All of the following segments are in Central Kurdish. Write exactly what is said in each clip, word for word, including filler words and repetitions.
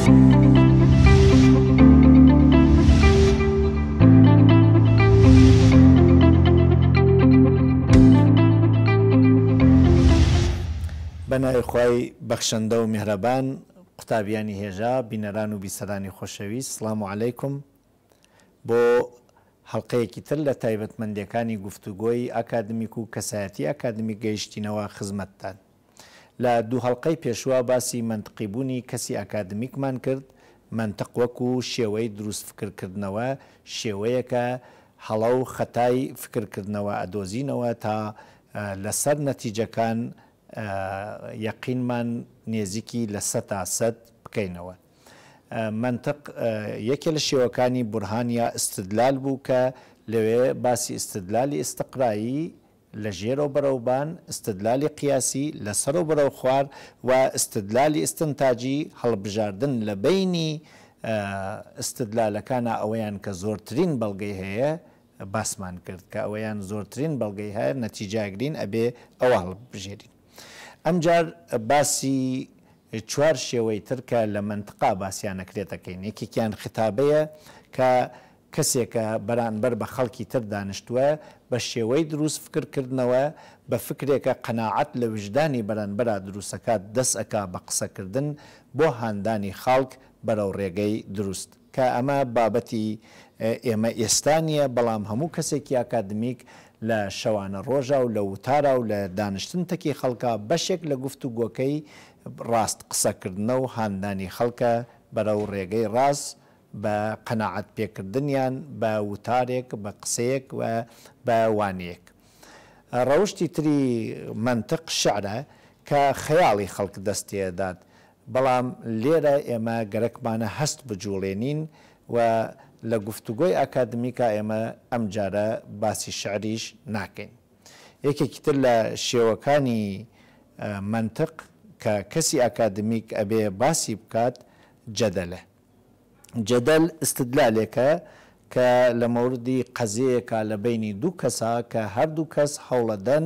بەناوی خوای بەخشەندە و میهرەبان، قوتابیانی هێژا، بینەران و بیسەرانی خۆشەویست، سڵام عەلەیکم. بۆ هەڵقەیەکی تر لە تایبەتمەندیەکانی گفتوگۆی ئاکادمیک و کەسایەتی ئاکادمیک گەیشتینەوە خزمەتتان. لە دوو هەڵقەی پێشوە باسی منطقی بوونی کەسی ئاکادمیکمان کرد. منطق وەکو شێوەی دروست فکرکردنەوە، شێوەیەکە هەڵە و خەتای فکرکردنەوە ئەدۆزینەوە تا لەسەر نەتیجەکان یەقینمان نێزیکی لە سەد تا سەد بکەینەوە. منطق یەکێ لە شێوەکانی بورهانیا استدلال بوو کە لەوێ باسی استدلالی ئستقرایی لە ژێرەوە بەرەوبان، استدلالی قیاسی لەسەرەوە بەرەو خوار و استدلالی ئستنتاجی هەڵبژاردن لە بینی استدلالەکانە ئەوەیان کە زۆرترین بەڵگەی هەیە باسمان کرد کە ئەوەیان زۆرترین بەڵگەی هەیە نەتیجاگرین ئەبێ ئەوە هەڵبژێرین. ئەمجار باسی چوار شێوەی ترکە لە منطقا باسییان نەکرێتەکەین. یەکێکیان ختابەیە کە کەسێکە بەرامبەر بە خەڵکی تر دانیشتووە بە شێوەی دروست فکرکردنەوە بە فکرێکە قەناعەت لە وجدانی بەرامبەرە دروستەکات دەست ئەکا بە قسەکردن بۆ هاندانی خەڵک بەرەو ڕێگەی دروست، کە ئەمە بابەتی ئێمە ئێستانیە، بەڵام هەموو کەسێکی ئاکادمیک لە شەوانە ڕۆژە و لە وتارە و لە دانیشتن تەکی خەڵکە بەشێک لە گفتوگۆکەی ڕاست قسەکردنە و هاندانی خەڵکە بەرەو ڕێگەی ڕاست بە قەناعەت پێکردنیان بە وتارێک بە قسەیەک و بە وانەیەک. ڕەوشتی تری منطق شعرە کە خەیاڵی خەڵک دەستێدات، بەڵام لێرە ئێمە گەرەکمانە هەست بجوڵێنین و لە گفتوگۆی ئاکادمیکا ئێمە ئەم جارە باسی شعریش ناکەین. یەکێکی تر لە شێوەکانی منطق کە کەسی ئاکادمیک ئەبێ باسی بکات جەدەلە. جەدەل استدلالێکە کە لە مەوردی قەزەیەکە لە بینی دوو کەسا کە هەردوو کەس هەوڵەدەن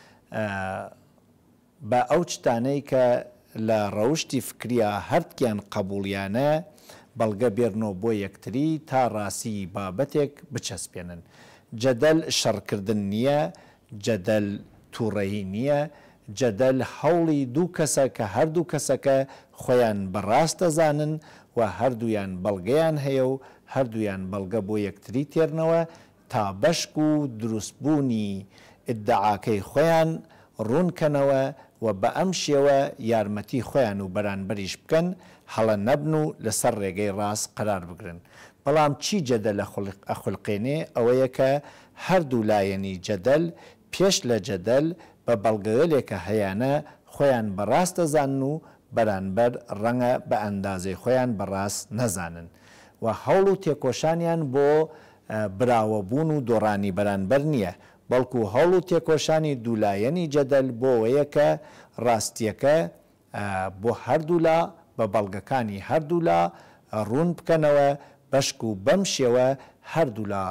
بە ئەو چتانەی کە لە ڕەوشتی فکریە هەردکیان قبولیانە بەڵگە بێرنەوە بۆ یەکتری تا ڕاستی بابەتێک بچەسپێنن. جەدەل شەڕکردن نییە، جەدەل تووڕەیی نییە، جەدەل هەوڵی دوو کەسە کە هەردوو کەسەکە خۆیان بەڕاست دەزانن و هەردوویان بەڵگەیان هەیە و هەردوویان بەڵگە بۆ یەکتری تێرنەوە تا بەشک و دروستبوونی ئیدعاکەی خۆیان ڕوونکەنەوە و بە ئەم شێوە یارمەتی خۆیان و بەرانبەریش بکەن، هەڵە نەبن و لەسەر ڕێگەی ڕاست قرار بگرن. بەڵام چی جەدەل ئەخولقێنێ ئەوەیە کە هەردوو لایەنی جەدەل پێش لە جەدەل بە بەڵگەیەکە هەیەە خۆیان بەڕاست دەزانن و بەرانبەر ڕەنگە بە ئەندازەی خۆیان بەڕاست نەزانن و هەوڵ و تێکۆشانیان بۆ براوەبوون و دۆڕانی بەرانبەر نییە، بەڵکو هەوڵ و تێکۆشانی دوولایەنی جەدەل بۆەوەیە کە ڕاستیەکە بۆ هەردوولا بە بەڵگەکانی هەردوولا ڕوون بکەنەوە بەشک و بەم شێوە هەردوولا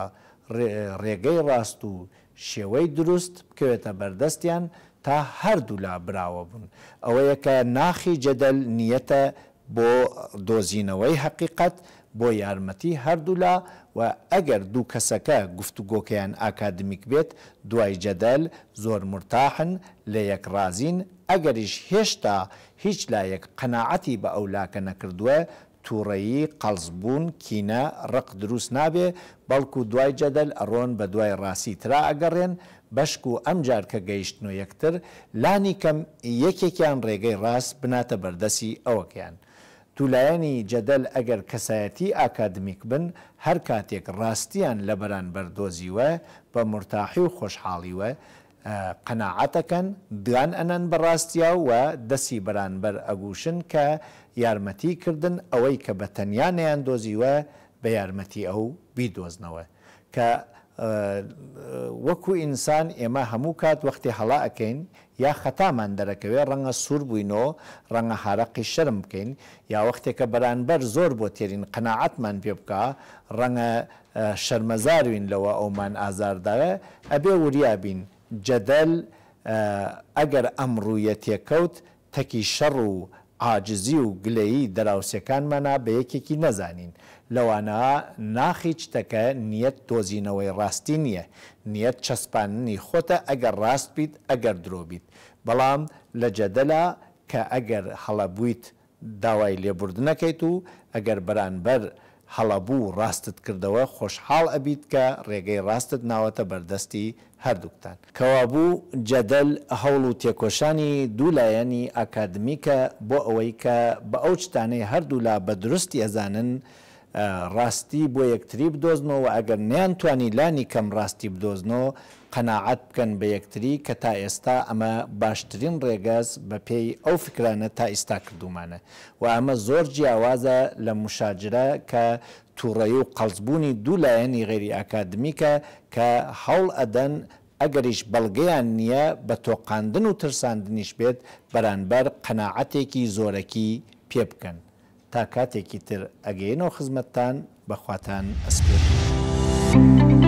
ڕێگەی ڕاست و شێوەی دروست بکەوێتە بەردەستیان تا هەردوولا براوە بوون. ئەوەیە کە ناخی جەدەل نیەتە بۆ دۆزینەوەی حەقیقەت بۆ یارمەتی هەردوولا و ئەگەر دوو کەسەکە گفتوگۆکەیان ئاکادمیک بێت دوای جەدەل زۆر مرتاحن لە یەک رازین، ئەگەریش هێشتا هیچ لایەک قەناعەتی بە ئەولاکە نەکردووە تووڕەیی قەڵزبوون کینە ڕق دروست نابێ، بەڵکو دوای جەدەل ئەڕۆن بە دوای ڕاستی ترا ئەگەڕێن بەشک و ئەم جار کە گەیشتنەوە یەکتر لانی کەم یەکێکیان ڕێگەی ڕاست بناتە بەردەسی ئەوەکەیان. توولایەنی جەدەل ئەگەر کەسایەتی ئاکادمیک بن هەر کاتێک ڕاستیان لە بەرانبەر دۆزیوە بە مرتاحی و خۆشحاڵیوە قەناعەتەکەن دوان ئەنەن بەڕاستیا و دەسی بەرانبەر ئەگوشن کە یارمەتی کردن ئەوەی کە بە تەنیانیان دۆزیوە بە یارمەتی ئەو بیدۆزنەوە. کە وەکو ئینسان ئێمە هەموو کات وەختی هەڵا ئەەکەین یا خەتامان دەرەکەوێت ڕەنگە سوور بووینەوە ڕەنگە هارەقی شەرم بکەین یا وەختێکە بەرانبەر زۆر بۆ تێرین قەناعەتمان پێ بکە ڕەنگە شەرمەزاروین لەوە ئەومان ئازارداوە ئەبێ وریابین جەدەل ئەگەر ئەم ڕوویە تێکەوت تەکی شەڕ و عاجزی و گلەیی دەراوسەکانمانە بە یەکێکی نەزانین لەوانەوە ناخی شتەکە نیەت دۆزینەوەی ڕاستی نییە نیەت چەسپاندنی خۆتە ئەگەر ڕاست بیت ئەگەر درۆ بیت بەڵام لە جەدەلا کە ئەگەر هەڵەبوویت داوای لێبوردنەکەیت و ئەگەر بەرانبەر هەڵەبوو ڕاستت کردەوە خۆشحاڵ ئەبیت کە ڕێگەی ڕاستت ناوەتە بەردەستی هەردووکتان کەوابوو جەدەل هەوڵ و تێکۆشانی دوولایەنی ئاکادمیکە بۆ ئەوەی کە بە ئەو شتانەی هەردوو لا بە دروستی ئەزانن ڕاستی بۆ یەکتری بدۆزنەوە ئەگەر نیانتوانی لانی کەم ڕاستی بدۆزنەوە قەناعەت بکەن بە یەکتری کە تا ئێستا ئەمە باشترین ڕێگەز بە پێی ئەو فکرانە تا ئێستا کردومانە و ئەمە زۆر جیاوازە لە مشاجرە کە تووڕەیی و قەڵزبوونی دوولایەنی غێری ئاکادمیکە کە هەوڵ ئەدەن ئەگەریش بەڵگەیان نییە بە تۆقاندن و ترساندنیش بێت بەرانبەر قەناعەتێکی زۆرەکی پێ بکەن تا کاتێکی تر ئەگەینەوە خزمەتتان بەخواتان ئەسپێت.